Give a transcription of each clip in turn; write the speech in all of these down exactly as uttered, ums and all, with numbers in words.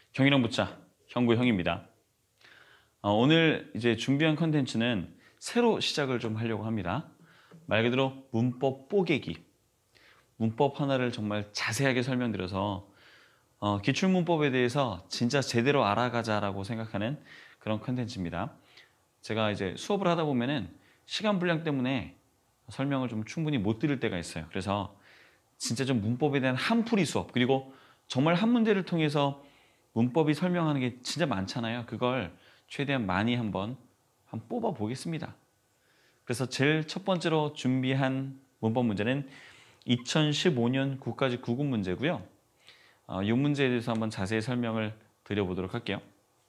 형이랑 붙자 형구 형입니다. 어, 오늘 이제 준비한 컨텐츠는 새로 시작을 좀 하려고 합니다. 말 그대로 문법 뽀개기. 문법 하나를 정말 자세하게 설명드려서 어, 기출문법에 대해서 진짜 제대로 알아가자라고 생각하는 그런 컨텐츠입니다. 제가 이제 수업을 하다 보면은 시간 분량 때문에 설명을 좀 충분히 못 드릴 때가 있어요. 그래서 진짜 좀 문법에 대한 한풀이 수업, 그리고 정말 한 문제를 통해서 문법이 설명하는 게 진짜 많잖아요. 그걸 최대한 많이 한번 한번 뽑아 보겠습니다. 그래서 제일 첫 번째로 준비한 문법 문제는 이천십오 년 국가직 구급 문제고요. 어, 이 문제에 대해서 한번 자세히 설명을 드려보도록 할게요.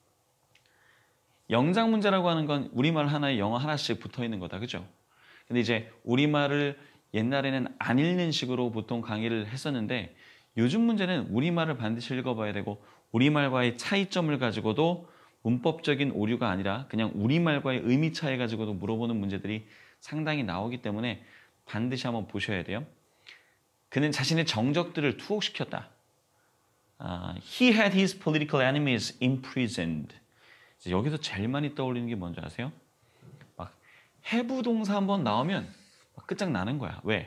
영작 문제라고 하는 건 우리말 하나에 영어 하나씩 붙어 있는 거다, 그죠? 근데 이제 우리말을 옛날에는 안 읽는 식으로 보통 강의를 했었는데, 요즘 문제는 우리말을 반드시 읽어봐야 되고 우리말과의 차이점을 가지고도 문법적인 오류가 아니라 그냥 우리말과의 의미 차이 가지고도 물어보는 문제들이 상당히 나오기 때문에 반드시 한번 보셔야 돼요. 그는 자신의 정적들을 투옥시켰다. Uh, he had his political enemies imprisoned. 여기서 제일 많이 떠올리는 게 뭔지 아세요? 막 have 동사 한번 나오면 막 끝장나는 거야. 왜?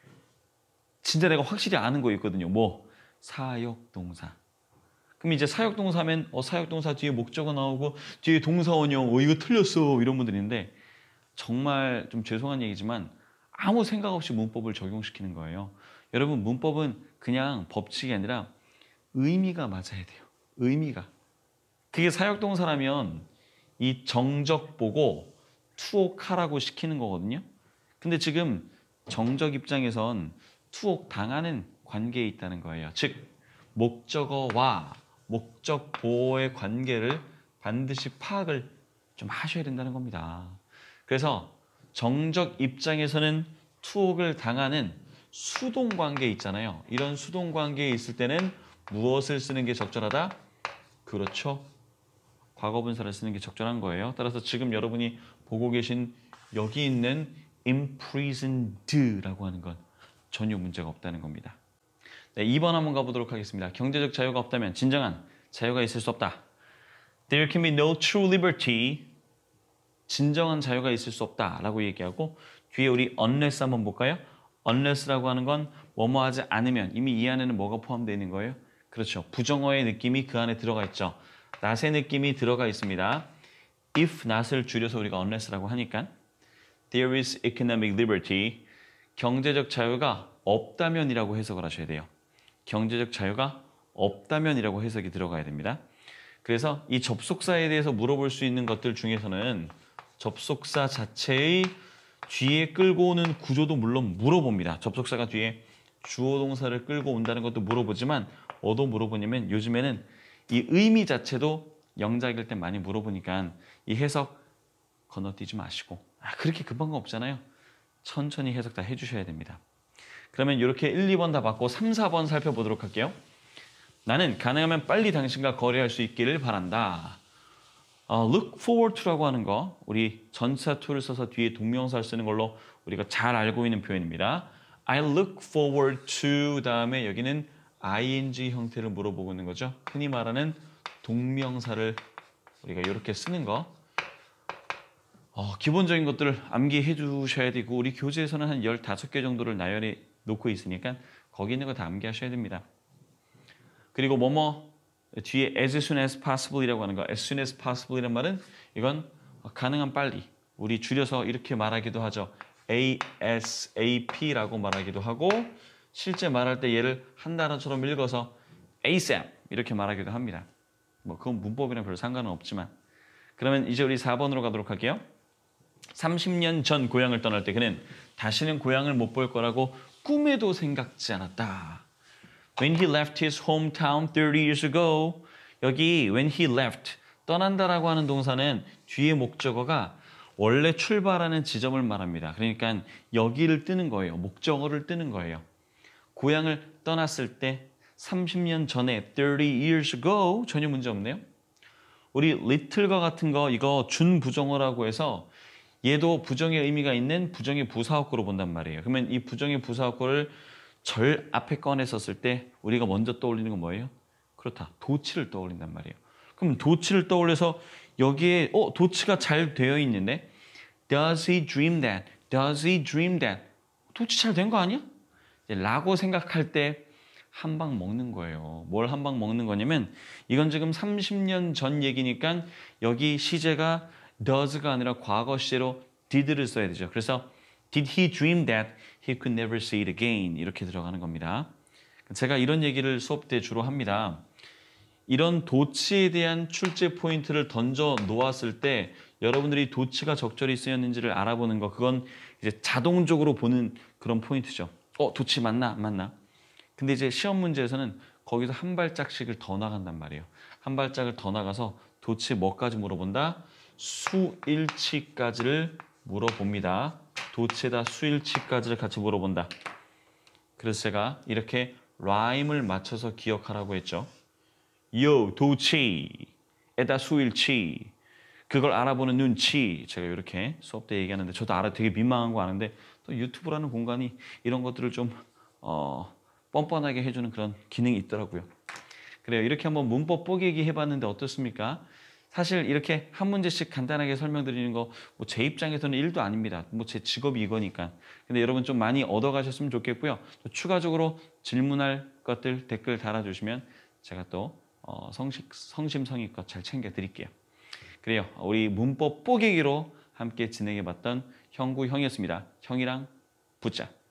진짜 내가 확실히 아는 거 있거든요. 뭐? 사역동사. 그럼 이제 사역동사면 어, 사역동사 뒤에 목적어 나오고 뒤에 동사원형 어 이거 틀렸어 이런 분들이 있는데, 정말 좀 죄송한 얘기지만 아무 생각 없이 문법을 적용시키는 거예요. 여러분, 문법은 그냥 법칙이 아니라 의미가 맞아야 돼요. 의미가. 그게 사역동사라면 이 정적 보고 투옥하라고 시키는 거거든요. 근데 지금 정적 입장에선 투옥 당하는 관계에 있다는 거예요. 즉 목적어와 목적 보호의 관계를 반드시 파악을 좀 하셔야 된다는 겁니다. 그래서 정적 입장에서는 투옥을 당하는 수동 관계 있잖아요. 이런 수동 관계에 있을 때는 무엇을 쓰는 게 적절하다? 그렇죠. 과거분사를 쓰는 게 적절한 거예요. 따라서 지금 여러분이 보고 계신 여기 있는 imprisoned라고 하는 건 전혀 문제가 없다는 겁니다. 네, 이 번 한번 가보도록 하겠습니다. 경제적 자유가 없다면 진정한 자유가 있을 수 없다. There can be no true liberty. 진정한 자유가 있을 수 없다라고 얘기하고, 뒤에 우리 unless 한번 볼까요? unless라고 하는 건 뭐뭐 하지 않으면, 이미 이 안에는 뭐가 포함되어 있는 거예요? 그렇죠. 부정어의 느낌이 그 안에 들어가 있죠. not의 느낌이 들어가 있습니다. if not을 줄여서 우리가 unless라고 하니까 there is economic liberty. 경제적 자유가 없다면이라고 해석을 하셔야 돼요. 경제적 자유가 없다면이라고 해석이 들어가야 됩니다. 그래서 이 접속사에 대해서 물어볼 수 있는 것들 중에서는 접속사 자체의 뒤에 끌고 오는 구조도 물론 물어봅니다. 접속사가 뒤에 주어 동사를 끌고 온다는 것도 물어보지만 뭐도 물어보냐면, 요즘에는 이 의미 자체도 영작일 때 많이 물어보니까 이 해석 건너뛰지 마시고, 아, 그렇게 급한 거 없잖아요. 천천히 해석 다 해주셔야 됩니다. 그러면 이렇게 일, 이 번 다 받고 삼, 사 번 살펴보도록 할게요. 나는 가능하면 빨리 당신과 거래할 수 있기를 바란다. 어, look forward to라고 하는 거, 우리 전치사 to를 써서 뒤에 동명사를 쓰는 걸로 우리가 잘 알고 있는 표현입니다. I look forward to 다음에 여기는 ing 형태를 물어보고 있는 거죠. 흔히 말하는 동명사를 우리가 이렇게 쓰는 거. 어, 기본적인 것들을 암기해 주셔야 되고, 우리 교재에서는 한 열다섯 개 정도를 나열해 놓고 있으니까 거기 있는 거 다 암기하셔야 됩니다. 그리고 뭐뭐 뒤에 as soon as possible 이라고 하는 거, as soon as possible 이란 말은 이건 가능한 빨리, 우리 줄여서 이렇게 말하기도 하죠. 에이에스에이피라고 말하기도 하고, 실제 말할 때 얘를 한 단어처럼 읽어서 에이셉 이렇게 말하기도 합니다. 뭐 그건 문법이랑 별 상관은 없지만. 그러면 이제 우리 사 번으로 가도록 할게요. 삼십 년 전 고향을 떠날 때 그는 다시는 고향을 못 볼 거라고 꿈에도 생각지 않았다. When he left his hometown thirty years ago. 여기 when he left, 떠난다라고 하는 동사는 뒤에 목적어가 원래 출발하는 지점을 말합니다. 그러니까 여기를 뜨는 거예요. 목적어를 뜨는 거예요. 고향을 떠났을 때 삼십 년 전에 thirty years ago 전혀 문제 없네요. 우리 little과 같은 거 이거 준부정어라고 해서 얘도 부정의 의미가 있는 부정의 부사어구로 본단 말이에요. 그러면 이 부정의 부사어구를 절 앞에 꺼내 썼을 때 우리가 먼저 떠올리는 건 뭐예요? 그렇다. 도치를 떠올린단 말이에요. 그럼 도치를 떠올려서 여기에 어 도치가 잘 되어 있는데 Does he dream that? Does he dream that? 도치 잘 된 거 아니야? 이제 라고 생각할 때 한 방 먹는 거예요. 뭘 한 방 먹는 거냐면 이건 지금 삼십 년 전 얘기니까 여기 시제가 does가 아니라 과거 시제로 did를 써야 되죠. 그래서 Did he dream that he could never see it again? 이렇게 들어가는 겁니다. 제가 이런 얘기를 수업 때 주로 합니다. 이런 도치에 대한 출제 포인트를 던져 놓았을 때 여러분들이 도치가 적절히 쓰였는지를 알아보는 거, 그건 이제 자동적으로 보는 그런 포인트죠. 어, 도치 맞나 안 맞나? 근데 이제 시험 문제에서는 거기서 한 발짝씩을 더 나간단 말이에요. 한 발짝을 더 나가서 도치 뭐까지 물어본다? 수일치까지를 물어봅니다. 도치에다 수일치까지를 같이 물어본다. 그래서 제가 이렇게 라임을 맞춰서 기억하라고 했죠. 요, 도치에다 수일치. 그걸 알아보는 눈치. 제가 이렇게 수업 때 얘기하는데 저도 알아 되게 민망한 거 아는데 또 유튜브라는 공간이 이런 것들을 좀 어, 뻔뻔하게 해주는 그런 기능이 있더라고요. 그래요. 이렇게 한번 문법 뽀개기 해봤는데 어떻습니까? 사실 이렇게 한 문제씩 간단하게 설명드리는 거 뭐 제 입장에서는 일도 아닙니다. 뭐 제 직업이 이거니까. 근데 여러분 좀 많이 얻어가셨으면 좋겠고요. 또 추가적으로 질문할 것들 댓글 달아주시면 제가 또 어, 성식, 성심성의껏 잘 챙겨드릴게요. 그래요. 우리 문법 뽀개기로 함께 진행해봤던 형구 형이었습니다. 형이랑 붙자.